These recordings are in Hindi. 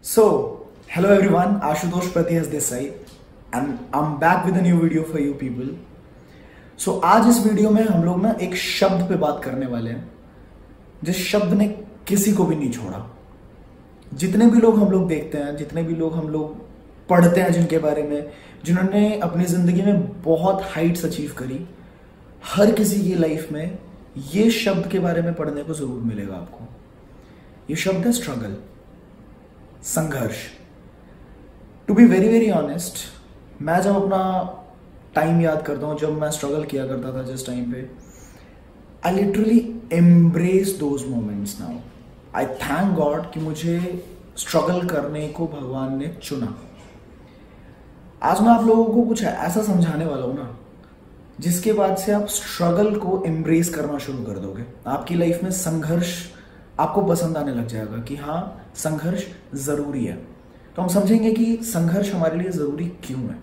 So, hello everyone, Ashutosh Pratihast this side and I'm back with a new video for you people. So, आज इस वीडियो में हम लोग ना एक शब्द पे बात करने वाले हैं जिस शब्द ने किसी को भी नहीं छोड़ा। जितने भी लोग हम लोग देखते हैं, जितने भी लोग हम लोग पढ़ते हैं जिनके बारे में, जिन्होंने अपनी जिंदगी में बहुत हाइट्स अचीव करी, हर किसी की लाइफ में ये शब्द के बारे में पढ़ने को जरूर मिलेगा आपको। ये शब्द है स्ट्रगल, संघर्ष। To be very very honest, मैं जब अपना टाइम याद करता हूँ, जब मैं स्ट्रगल किया करता था जिस टाइम पे, I literally embrace those moments now. I thank God कि मुझे स्ट्रगल करने को भगवान ने चुना। आज मैं आप लोगों को कुछ ऐसा समझाने वाला हूं ना जिसके बाद से आप स्ट्रगल को एम्ब्रेस करना शुरू कर दोगे। आपकी लाइफ में संघर्ष आपको पसंद आने लग जाएगा कि हाँ, संघर्ष जरूरी है। तो हम समझेंगे कि संघर्ष हमारे लिए जरूरी क्यों है।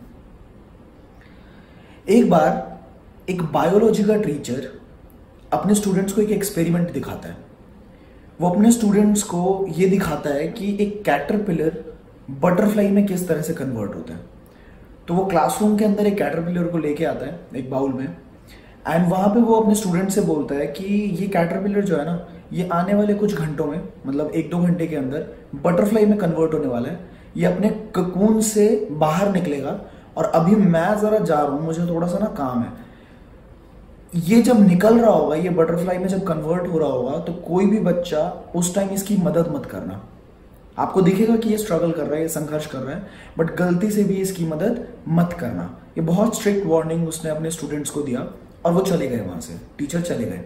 एक बार एक बायोलॉजी का टीचर अपने स्टूडेंट्स को एक एक्सपेरिमेंट दिखाता है। वो अपने स्टूडेंट्स को ये दिखाता है कि एक कैटरपिलर बटरफ्लाई में किस तरह से कन्वर्ट होता है। तो वो क्लासरूम के अंदर एक कैटरपिलर को लेके आता है एक बाउल में, एंड वहां पे वो अपने स्टूडेंट से बोलता है कि ये कैटरपिलर जो है ना, ये आने वाले कुछ घंटों में, मतलब 1-2 घंटे के अंदर बटरफ्लाई में कन्वर्ट होने वाला है। ये अपने ककून से बाहर निकलेगा और अभी मैं जरा जा रहा हूं, मुझे थोड़ा सा ना काम है। ये जब निकल रहा होगा, ये बटरफ्लाई में जब कन्वर्ट हो रहा होगा, तो कोई भी बच्चा उस टाइम इसकी मदद मत करना। आपको दिखेगा कि ये स्ट्रगल कर रहा है, ये संघर्ष कर रहा है, बट गलती से भी इसकी मदद मत करना। ये बहुत स्ट्रिक्ट वार्निंग उसने अपने स्टूडेंट्स को दिया और वो चले गए वहां से, टीचर चले गए।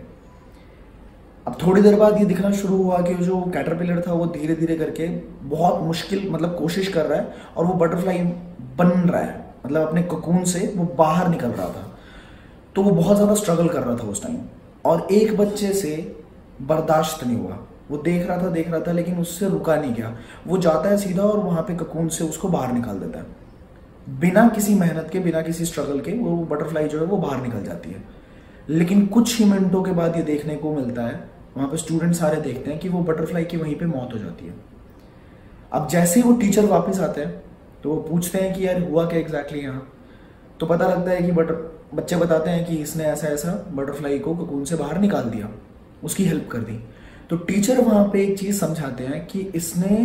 अब थोड़ी देर बाद ये दिखना शुरू हुआ कि जो कैटरपिलर था वो धीरे धीरे करके बहुत मुश्किल मतलब कोशिश कर रहा है और वो बटरफ्लाई बन रहा है, मतलब अपने ककून से वो बाहर निकल रहा था। तो वो बहुत ज्यादा स्ट्रगल कर रहा था उस टाइम, और एक बच्चे से बर्दाश्त नहीं हुआ। वो देख रहा था लेकिन उससे रुका नहीं गया। वो जाता है सीधा और वहां पे ककून से उसको बाहर निकाल देता है। बिना किसी मेहनत के, बिना किसी स्ट्रगल के वो बटरफ्लाई जो है वो बाहर निकल जाती है। लेकिन कुछ ही मिनटों के बाद ये देखने को मिलता है, वहां पे स्टूडेंट सारे देखते हैं कि वो बटरफ्लाई की वहीं पे मौत हो जाती है। अब जैसे ही वो टीचर वापस आते हैं तो वो पूछते हैं कि यार हुआ क्या एग्जैक्टली यहाँ। तो पता लगता है कि बच्चे बताते हैं कि इसने ऐसा ऐसा बटरफ्लाई को ककून से बाहर निकाल दिया, उसकी हेल्प कर दी। तो टीचर वहां पे एक चीज समझाते हैं कि इसने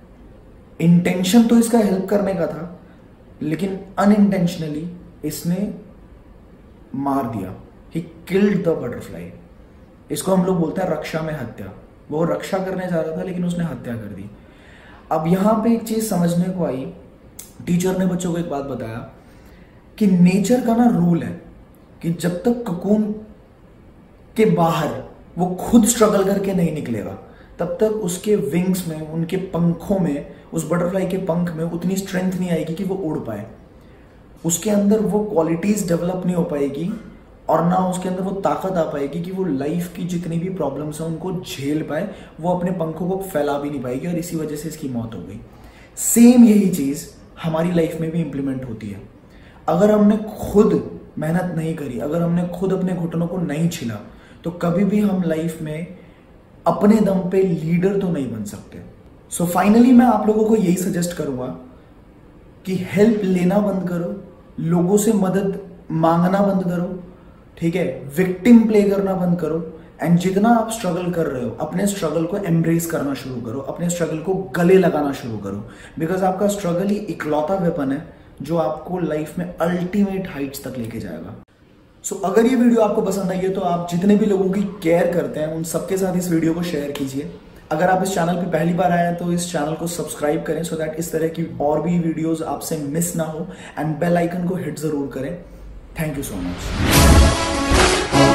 इंटेंशन तो इसका हेल्प करने का था, लेकिन अनइंटेंशनली इसने मार दिया। He killed the butterfly. इसको हम लोग बोलते हैं रक्षा में हत्या। वो रक्षा करने जा रहा था लेकिन उसने हत्या कर दी। अब यहां पे एक चीज समझने को आई, टीचर ने बच्चों को एक बात बताया कि नेचर का ना रूल है कि जब तक ककून के बाहर वो खुद स्ट्रगल करके नहीं निकलेगा, तब तक उसके विंग्स में, उनके पंखों में, उस बटरफ्लाई के पंख में उतनी स्ट्रेंथ नहीं आएगी कि वो उड़ पाए। उसके अंदर वो क्वालिटीज डेवलप नहीं हो पाएगी और ना उसके अंदर वो ताकत आ पाएगी कि वो लाइफ की जितनी भी प्रॉब्लम्स हैं उनको झेल पाए। वो अपने पंखों को फैला भी नहीं पाएगी और इसी वजह से इसकी मौत हो गई। सेम यही चीज हमारी लाइफ में भी इंप्लीमेंट होती है। अगर हमने खुद मेहनत नहीं करी, अगर हमने खुद अपने घुटनों को नहीं छिला, तो कभी भी हम लाइफ में अपने दम पे लीडर तो नहीं बन सकते। सो फाइनली मैं आप लोगों को यही सजेस्ट करूंगा कि हेल्प लेना बंद करो, लोगों से मदद मांगना बंद करो, ठीक है, विक्टिम प्ले करना बंद करो, एंड जितना आप स्ट्रगल कर रहे हो, अपने स्ट्रगल को एम्ब्रेस करना शुरू करो, अपने स्ट्रगल को गले लगाना शुरू करो। बिकॉज आपका स्ट्रगल ही इकलौता वेपन है जो आपको लाइफ में अल्टीमेट हाइट्स तक लेके जाएगा। सो अगर ये वीडियो आपको पसंद आई है तो आप जितने भी लोगों की केयर करते हैं उन सबके साथ इस वीडियो को शेयर कीजिए। अगर आप इस चैनल पे पहली बार आए हैं तो इस चैनल को सब्सक्राइब करें सो दैट इस तरह की और भी वीडियोस आपसे मिस ना हो, एंड बेल आइकन को हिट जरूर करें। Thank you so much.